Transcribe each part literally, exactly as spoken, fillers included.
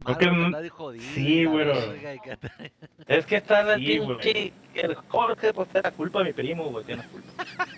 No que Malo que no... anda de jodido. Sí, güero. Es que está el Sí, pinche... El Jorge, pues es la culpa de mi primo, güey. Tiene la culpa.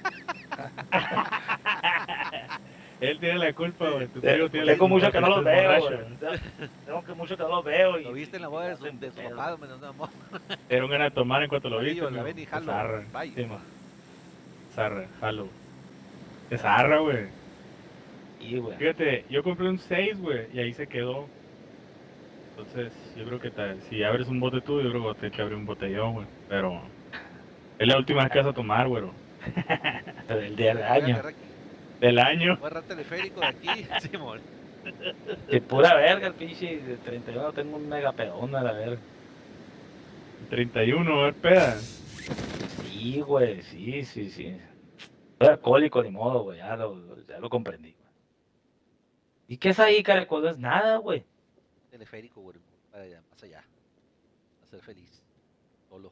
Él tiene la culpa, güey. Tu primo tiene la Tengo culpa. mucho que no los estés veo, borracho, güey. Tengo que mucho que no los veo y... Lo viste en la y boda de ya su, se de su pedo. papá, hombre, no amor. Te dieron ganas de tomar en cuanto lo viste, Amarillo, la mijo. ven y Te jalo. zarra. Bye. Sí, ma. Zarra, jalo. Te zarra, güey. Sí, güey. Fíjate, yo compré un seis, güey, y ahí se quedó. Entonces, yo creo que tal, si abres un bote tú, yo creo que vas a tener que abrir un botellón, güey. Pero es la última vez que vas a tomar, güey. El día del Voy a año. agarrar aquí. Del año. Voy a agarrar teleférico de aquí, Simón. De pura verga, el pinche de treinta y uno tengo un mega pedón a la verga. treinta y uno, a ver, peda. Sí, güey, sí, sí, sí. Soy alcohólico, ni modo, güey, ya lo, ya lo comprendí, güey. ¿Y qué es ahí, careco? No es nada, güey. Teleférico, güey. Para allá, más allá. A ser feliz. Solo.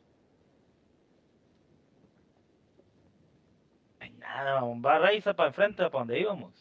No hay nada, un barra y para enfrente, para donde íbamos.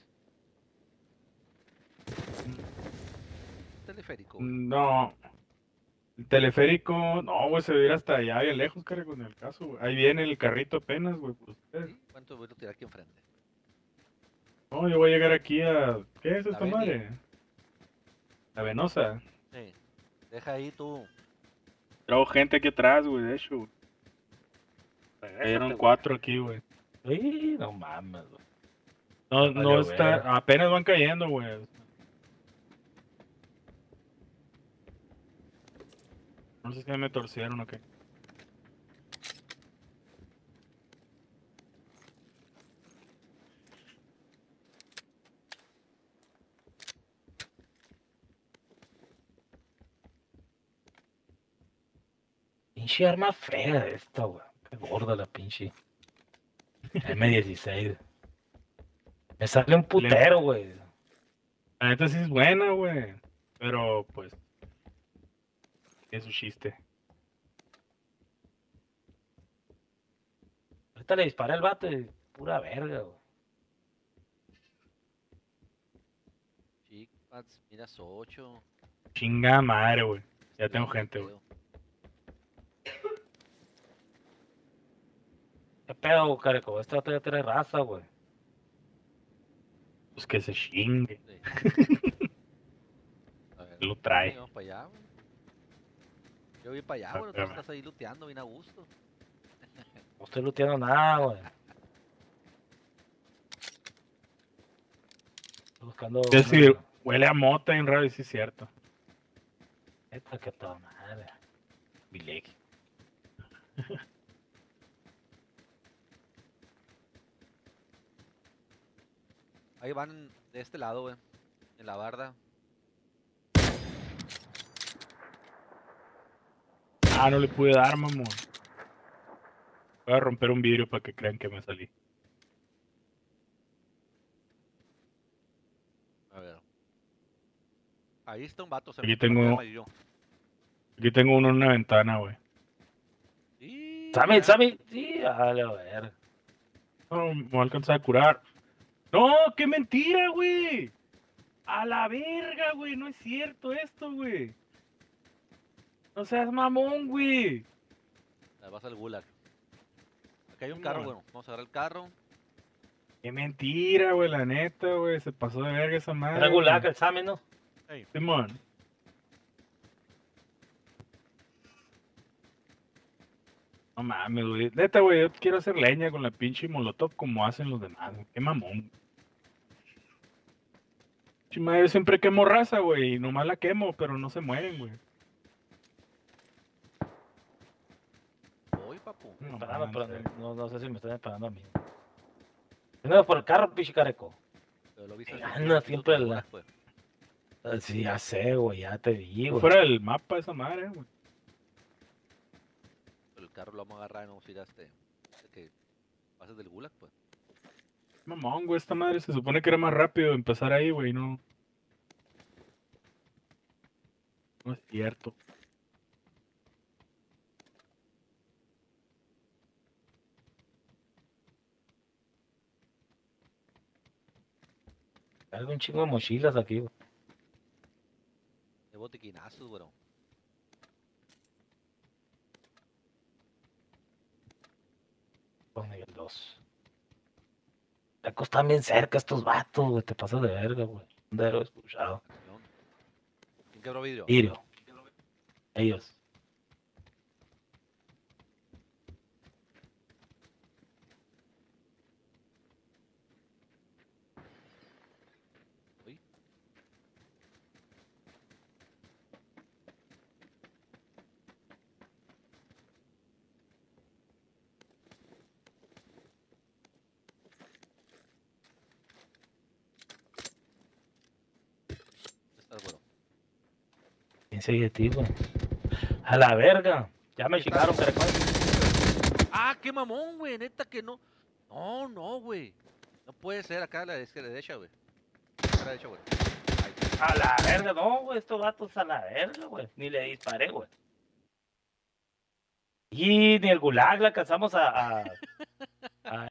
Teleférico, güey. No. El teleférico, no, güey, se va a ir hasta allá, bien lejos, cara, con el caso, güey. Ahí viene el carrito apenas, güey, por ustedes. ¿Sí? ¿Cuánto voy a tirar aquí enfrente? No, yo voy a llegar aquí a... ¿Qué es La esta Beni. madre? La Venosa. Sí. Deja ahí tú. Traigo gente aquí atrás, güey, de hecho, güey. Cayeron güey. cuatro aquí, güey. Sí, no mames, güey. No, no Vale, está... güey. Apenas van cayendo, güey. No sé si me torcieron o qué. Pinche arma fea esta, güey. Qué gorda la pinche. M dieciséis. Me sale un putero, güey. La neta sí es buena, güey. Pero, pues... Es su chiste. Ahorita le disparé al vato y pura verga, güey. Chickpats, miras ocho. Chinga madre, güey. Ya tengo gente, güey. ¿Qué pedo, careco? Esta ya tiene raza, güey. Pues que se chingue. Sí. A ver, Lo trae. Vamos para allá, güey. Yo voy para allá, Ah, güey. Tú espérame. estás ahí looteando bien a gusto. No estoy looteando nada, güey. Estoy buscando. Es decir, huele a mota en raro y sí es cierto. Esta que toda madre. Bilek. Ahí van de este lado, güey. En la barda. Ah, no le pude dar, mamón. Voy a romper un vidrio para que crean que me salí. A ver. Ahí está un vato. Se Aquí me tengo- amarillo. Aquí tengo uno en una ventana, güey. Sí, Sammy, ya. Sammy. Sí, dale, a ver. No, me voy a alcanzar a curar. ¡No! ¡Qué mentira, güey! ¡A la verga, güey! No es cierto esto, güey. No seas mamón, güey. Ahí vas al gulag. Aquí hay un Simón. carro, bueno. Vamos a agarrar el carro. Qué mentira, güey, la neta, güey. Se pasó de verga esa madre. Era gulag güey. el Sammy, ¿no? Hey. Simón. No mames, güey. Neta, güey, yo quiero hacer leña con la pinche molotov como hacen los demás, güey. Qué mamón. Pinche madre, yo siempre quemo raza, güey. Y nomás la quemo, pero no se mueren, güey. Voy, papu. No, Esperando, pero mames, no, no sé si me están esperando a mí. Vengo por el carro, pinche careco. Pero lo viste. Ay, en el- anda en el siempre gulag, la- pues. Ah, sí, ya sé, güey, ya te vi, güey. fuera del mapa esa madre, güey. Pero el carro lo vamos a agarrar y no vamos a ir a este. este que pases del gulag, pues. Mamón, güey, esta madre se supone que era más rápido empezar ahí, güey, no. No es cierto. Hay un chingo de mochilas aquí, güey. Llevo botiquinazos, güero. Con nivel dos. Están bien cerca estos vatos, güey. Te pasas de verga, güey. Un héroe escuchado. Camión. ¿Quién quebró vidrio? Irio. Ellos. Uy. ¿Dónde estás, güero? ¿Quién sigue de ti, güey? A la verga. Ya me chingaron, caracol. ¡Ah, qué mamón, güey! Neta que no. No, no, güey. No puede ser acá a la izquierda, derecha, güey. Acá a la derecha, güey. Ahí. A la verga, no, güey. Estos vatos a la verga, güey. Ni le disparé, güey. Y ni el gulag le alcanzamos a, a,